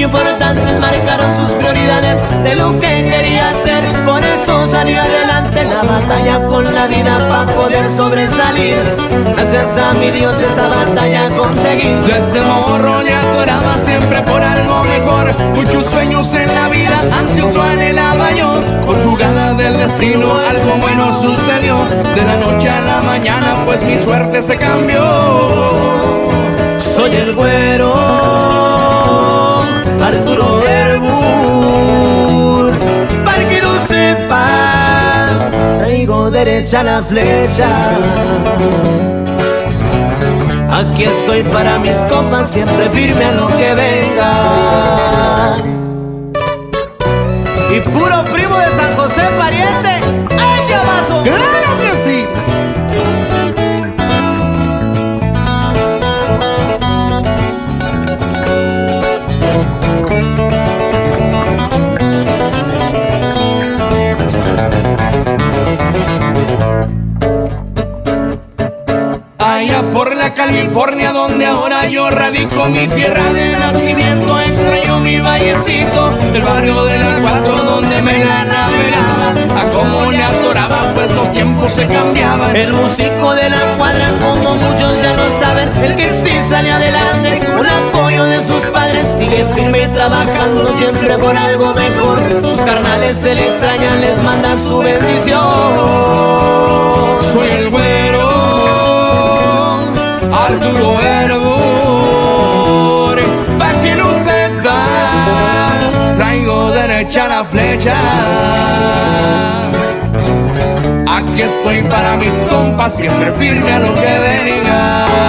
importantes, marcaron sus prioridades de lo que quería hacer. Por eso salí adelante en la batalla con la vida para poder sobresalir. Gracias a mi Dios esa batalla conseguí. Desde morro le adoraba siempre por algo mejor. Muchos sueños en la vida, ansioso anhelaba yo. Por jugada del destino algo bueno sucedió. De la noche a la mañana pues mi suerte se cambió. Soy el güero Arturo Herbur. Para que no sepa, traigo derecha la flecha. Aquí estoy para mis compas, siempre firme a lo que venga. Y puro primo de San José, pariente. ¡Ay, llamazo! ¡Claro que sí! Allá por la California donde ahora yo radico, mi tierra de nacimiento, extraño mi vallecito, el barrio de las 4 donde me la navegaba. A cómo le adoraba pues los tiempos se cambiaban. El músico de la cuadra, como muchos ya lo saben, el que sí sale adelante con apoyo de sus padres, sigue firme y trabajando siempre por algo mejor. Sus carnales se le extrañan, les manda su bendición. Soy el güero Arturo Herbur, pa' que lo sepa, traigo derecha la flecha. Aquí estoy para mis compas, siempre firme a lo que venga.